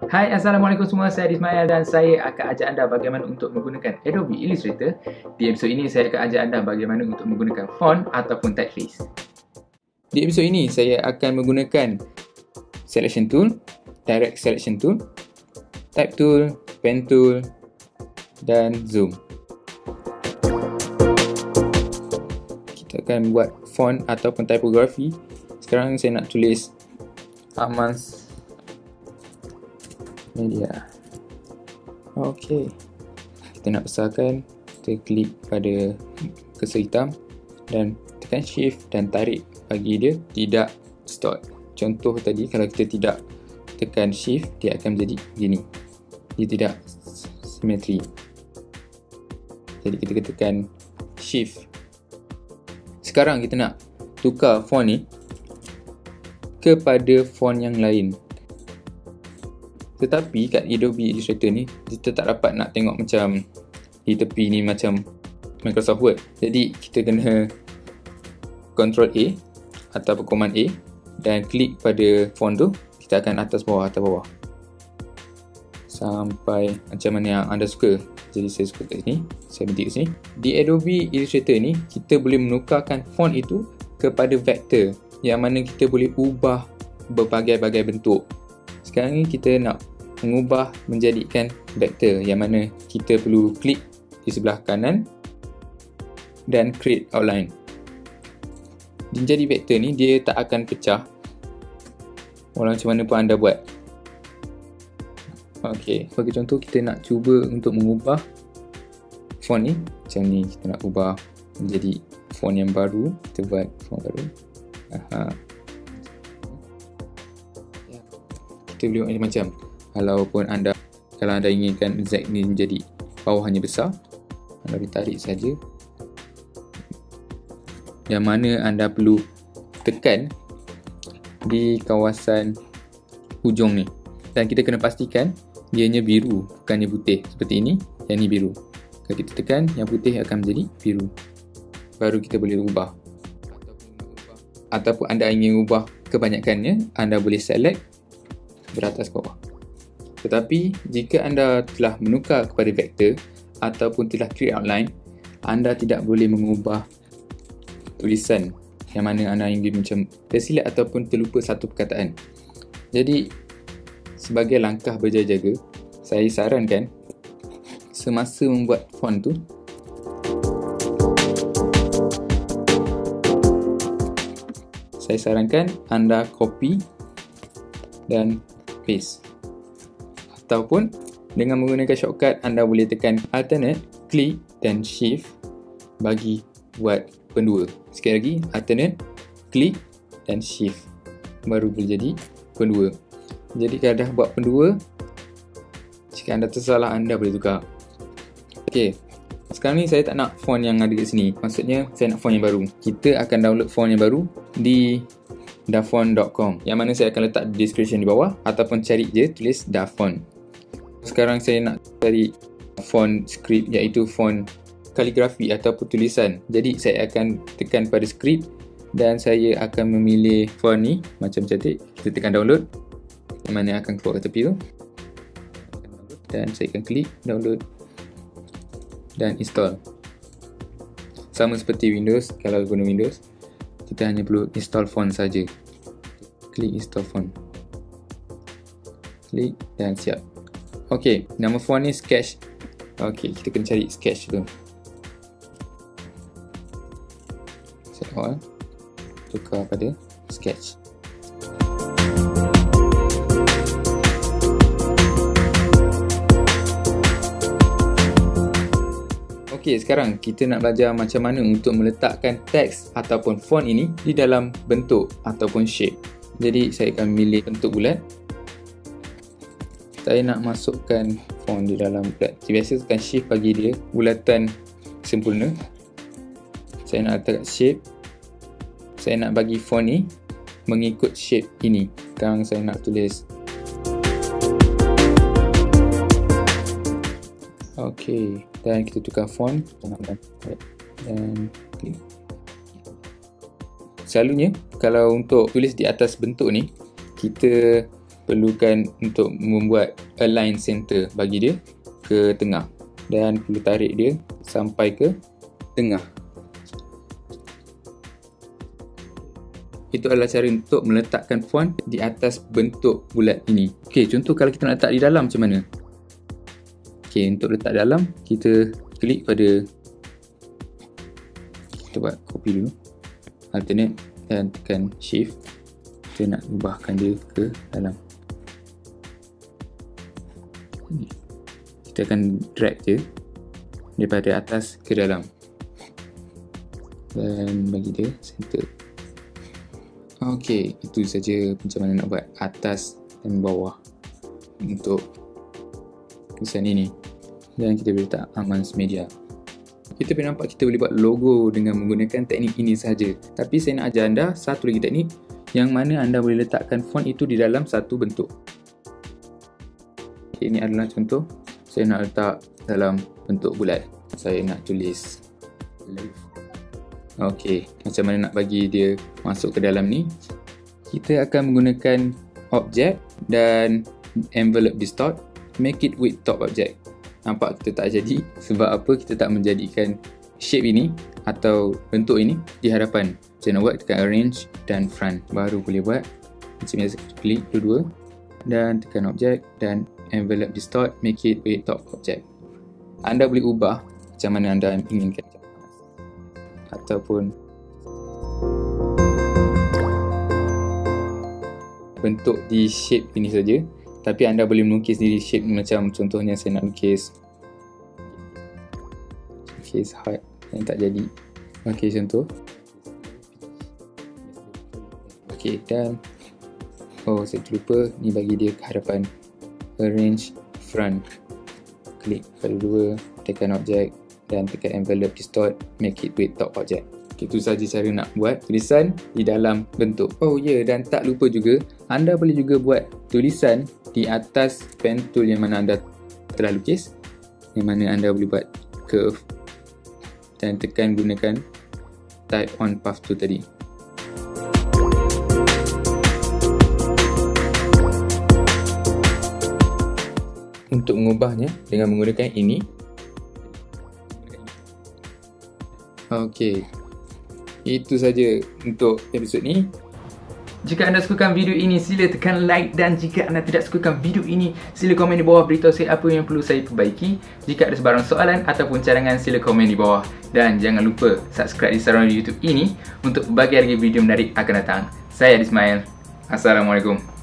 Hai, Assalamualaikum semua. Saya Ismail dan saya akan ajak anda bagaimana untuk menggunakan Adobe Illustrator. Di episod ini saya akan ajak anda bagaimana untuk menggunakan font ataupun typeface. Di episod ini saya akan menggunakan Selection Tool, Direct Selection Tool, Type Tool, Pen Tool dan Zoom. Kita akan buat font ataupun typography. Sekarang saya nak tulis Amans Media. Okey. Kita nak besarkan, kita klik pada cursor hitam dan tekan shift dan tarik bagi dia tidak distort. Contoh tadi, kalau kita tidak tekan shift, dia akan menjadi gini. Dia tidak simetri. Jadi kita tekan shift. Sekarang kita nak tukar font ni kepada font yang lain. Tetapi kat Adobe Illustrator ni, kita tak dapat nak tengok macam di tepi ni macam Microsoft Word. Jadi kita kena Ctrl A atau Command A dan klik pada font tu. Kita akan atas bawah sampai macam mana yang anda suka. Jadi saya suka kat sini, saya berhenti kat sini. Di Adobe Illustrator ni, kita boleh menukarkan font itu kepada vektor, yang mana kita boleh ubah berbagai-bagai bentuk. Sekarang ni kita nak mengubah menjadikan vektor, yang mana kita perlu klik di sebelah kanan dan create outline. Jadi vektor ni dia tak akan pecah walau macam mana pun anda buat. Okey, sebagai contoh kita nak cuba untuk mengubah font ni macam ni. Kita nak ubah menjadi font yang baru. Kita buat font baru. Kita boleh buat macam-macam. Kalau anda inginkan Z ni menjadi bawahnya besar, anda boleh tarik saja. Yang mana anda perlu tekan di kawasan hujung ni. Dan kita kena pastikan ianya biru, bukannya putih. Seperti ini, yang ni biru. Kalau kita tekan, yang putih akan menjadi biru. Baru kita boleh ubah. Ataupun anda ingin ubah kebanyakannya, anda boleh select beratas bawah. Tetapi jika anda telah menukar kepada vektor ataupun telah create outline, anda tidak boleh mengubah tulisan yang mana anda ingin macam tersilap ataupun terlupa satu perkataan. Jadi sebagai langkah berjaga-jaga, saya sarankan semasa membuat font tu, saya sarankan anda copy dan paste. Ataupun dengan menggunakan shortcut, anda boleh tekan alternate, klik dan shift bagi buat pendua. Sekali lagi, alternate, klik dan shift baru boleh jadi pendua. Jadi kalau dah buat pendua, jika anda tersalah, anda boleh tukar. Okey, sekarang ni saya tak nak font yang ada kat sini. Maksudnya saya nak font yang baru. Kita akan download font yang baru di dafont.com, yang mana saya akan letak description di bawah, ataupun cari je tulis Dafont. Sekarang saya nak cari font script, iaitu font kaligrafi ataupun tulisan. Jadi saya akan tekan pada script dan saya akan memilih font ni macam cantik. Kita tekan download, yang mana akan keluar ke tepi tu, dan saya akan klik download dan install. Sama seperti Windows, kalau guna Windows kita hanya perlu install font saja. Klik install font, klik dan siap. Okey, nama font ni Sketch. Okey, kita kena cari Sketch tu. Set all, tukar pada Sketch. Okey, sekarang kita nak belajar macam mana untuk meletakkan teks ataupun font ini di dalam bentuk ataupun shape. Jadi saya akan memilih bentuk bulat. Saya nak masukkan font di dalam bulat. Biasa tekan shift bagi dia bulatan sempurna. Saya nak letak shape. Saya nak bagi font ni mengikut shape ini. Sekarang saya nak tulis. Okey, dan kita tukar font dan klik. Selalunya kalau untuk tulis di atas bentuk ni, kita perlukan untuk membuat align center bagi dia ke tengah, dan perlu tarik dia sampai ke tengah. Itu adalah cara untuk meletakkan font di atas bentuk bulat ini. Okey, contoh kalau kita nak letak di dalam macam mana? Okey, untuk letak dalam, kita klik pada, kita buat copy dulu, alternate dan tekan shift. Kita nak ubahkan dia ke dalam. Kita akan drag je daripada atas ke dalam dan bagi dia center. Okey, itu saja macam mana nak buat atas dan bawah untuk tulisan ini. Dan kita boleh letak Amans Media. Kita boleh nampak kita boleh buat logo dengan menggunakan teknik ini sahaja. Tapi saya nak ajar anda satu lagi teknik yang mana anda boleh letakkan font itu di dalam satu bentuk. Okay, ini adalah contoh. Saya nak letak dalam bentuk bulat. Saya nak tulis live. Okey, macam mana nak bagi dia masuk ke dalam ni? Kita akan menggunakan object dan envelope distort, make it with top object. Nampak kita tak jadi, sebab apa? Kita tak menjadikan shape ini atau bentuk ini di hadapan. Macam nak buat, tekan arrange dan front, baru boleh buat. Macam biasa, kita klik dua-dua dan tekan object dan envelope distort, make it with top object. Anda boleh ubah macam mana anda inginkan, ataupun bentuk di shape ini saja, tapi anda boleh melukis sendiri shape macam contohnya saya nak lukis heart yang tak jadi. Okey, contoh. Okey, dan saya terlupa ni, bagi dia ke hadapan, arrange front, klik pada dua, tekan object dan tekan envelope distort, make it with top object. Itu saja cara nak buat tulisan di dalam bentuk. Oh ya, dan tak lupa juga, anda boleh juga buat tulisan di atas pen tool yang mana anda telah lukis, yang mana anda boleh buat curve dan tekan gunakan type on path tool tadi. Untuk mengubahnya dengan menggunakan ini. Okey, itu saja untuk episod ni. Jika anda sukakan video ini, sila tekan like, dan jika anda tidak sukakan video ini, sila komen di bawah beritahu saya apa yang perlu saya perbaiki. Jika ada sebarang soalan ataupun cadangan, sila komen di bawah. Dan jangan lupa subscribe di saluran YouTube ini untuk berbagai lagi video menarik akan datang. Saya Ismail. Assalamualaikum.